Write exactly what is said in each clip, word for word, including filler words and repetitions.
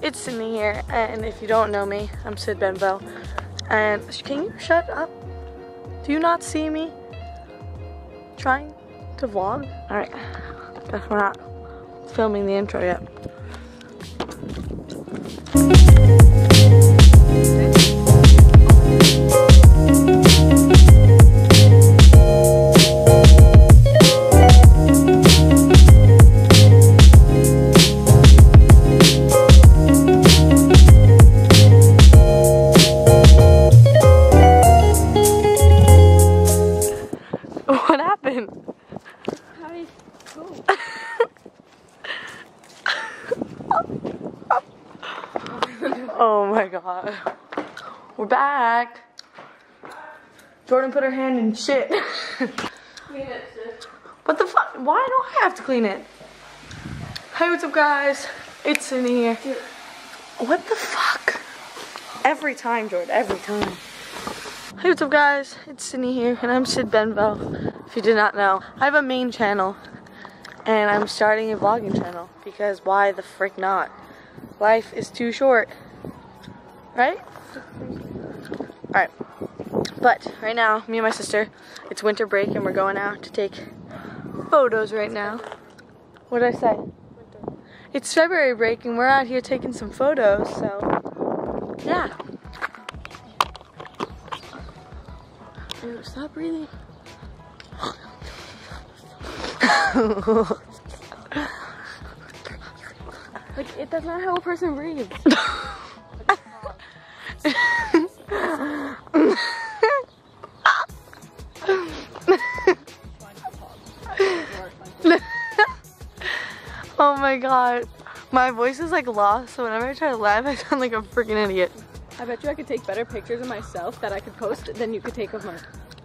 it's Sydney here, and if you don't know me, I'm Sid Benville. And can you shut up? Do you not see me trying to vlog? Alright, guess we're not filming the intro yet. What happened? How did it go? Oh my god. We're back. Jordan put her hand in shit. Clean it, sis. What the fuck? Why do I have to clean it? Hey, what's up, guys? It's Sydney here. Dude. What the fuck? Every time, Jordan. Every time. Hey, what's up, guys? It's Sydney here, and I'm Sid Benville. If you did not know, I have a main channel, and I'm starting a vlogging channel because why the frick not? Life is too short, right? Alright, but right now, me and my sister, it's winter break, and we're going out to take photos right now. What did I say? Winter. It's February break, and we're out here taking some photos, so yeah. Dude, stop breathing. Like, it, that's not how a person breathes. Oh my god. My voice is like lost, so whenever I try to laugh, I sound like a freaking idiot. I bet you I could take better pictures of myself that I could post than you could take of mine.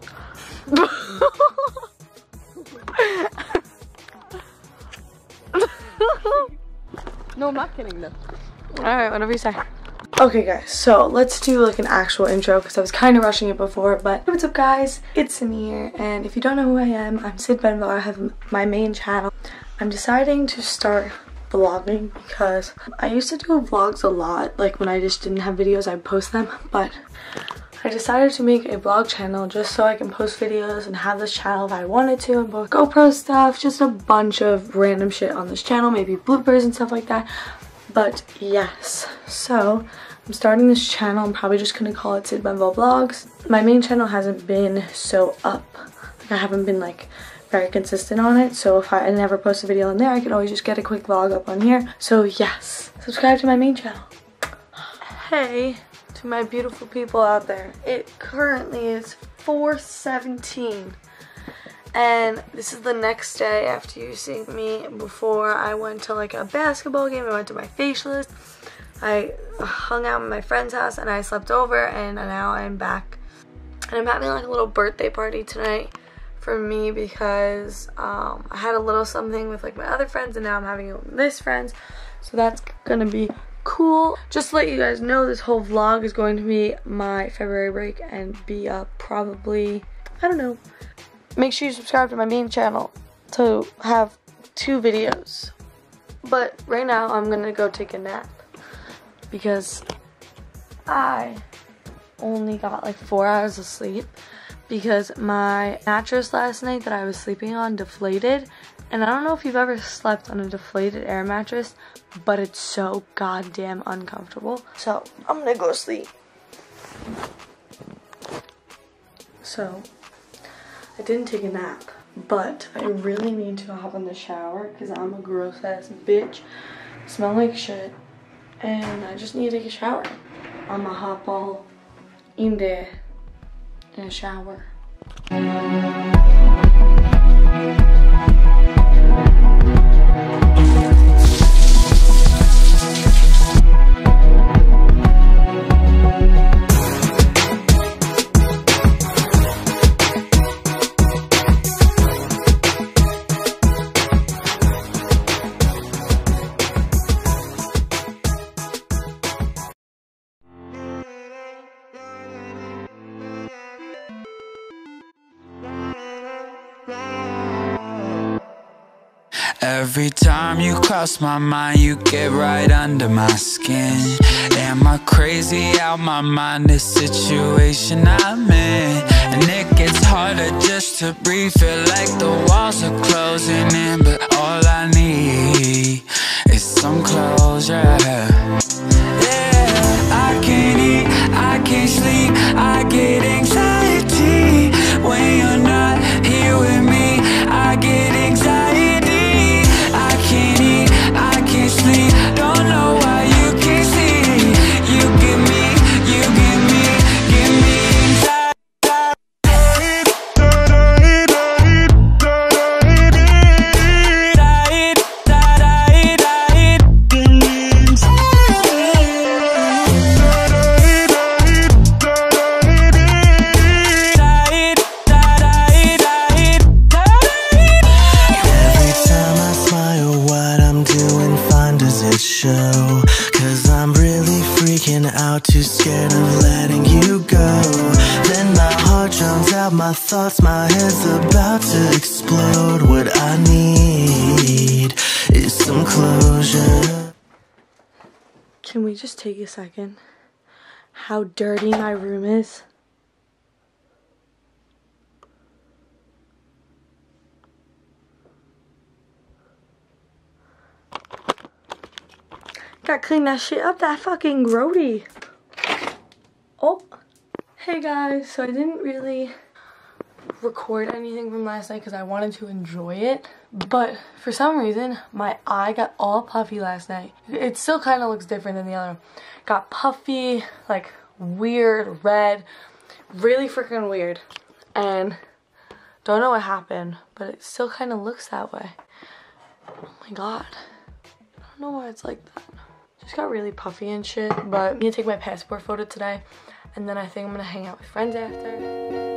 No, I'm not kidding though. Alright, whatever you say. Okay guys, so let's do like an actual intro because I was kind of rushing it before, but what's up guys, it's Sydney here, and if you don't know who I am, I'm Sid Benville. I have my main channel. I'm deciding to start vlogging because I used to do vlogs a lot, like when I just didn't have videos I'd post them, but I decided to make a vlog channel just so I can post videos and have this channel if I wanted to, and both GoPro stuff, just a bunch of random shit on this channel, maybe bloopers and stuff like that. But yes, so I'm starting this channel. I'm probably just gonna call it Sid Benville Vlogs. My main channel hasn't been so up, like I haven't been like very consistent on it, so if I never post a video on there, I can always just get a quick vlog up on here. So yes, subscribe to my main channel. Hey to my beautiful people out there. It currently is four seventeen, and this is the next day after you seeing me. Before I went to like a basketball game, I went to my facialist, I hung out at my friend's house, and I slept over, and now I'm back. And I'm having like a little birthday party tonight for me because um, I had a little something with like my other friends, and now I'm having it with this friends, so that's gonna be cool. Just to let you guys know, this whole vlog is going to be my February break and be up probably, I don't know. Make sure you subscribe to my main channel to have two videos. But right now I'm gonna go take a nap because I only got like four hours of sleep because my mattress last night that I was sleeping on deflated. And I don't know if you've ever slept on a deflated air mattress, but it's so goddamn uncomfortable. So I'm gonna go sleep. So I didn't take a nap, but I really need to hop in the shower because I'm a gross ass bitch. I smell like shit, and I just need to take a shower. I'm gonna hop all in there in a shower. Every time you cross my mind, you get right under my skin. Am I crazy out my mind, this situation I'm in? And it gets harder just to breathe, feel like the walls are closing in. But all I need is some closure. Yeah, I can't eat, I can't sleep, I get anxiety when you're not here with me. I get anxiety, I can't eat, I can't sleep, don't know why you can't see. You give me, you give me, give me anxiety. Show, cause I'm really freaking out, too scared of letting you go. Then my heart drowns out my thoughts, my head's about to explode. What I need is some closure. Can we just take a second? How dirty my room is. Gotta clean that shit up, that fucking grody. Oh, hey guys, so I didn't really record anything from last night because I wanted to enjoy it, but for some reason my eye got all puffy last night. It still kind of looks different than the other one. Got puffy, like weird, red, really freaking weird, and don't know what happened, but it still kind of looks that way. Oh my god, I don't know why it's like that. Just got really puffy and shit, but I'm gonna take my passport photo today, and then I think I'm gonna hang out with friends after.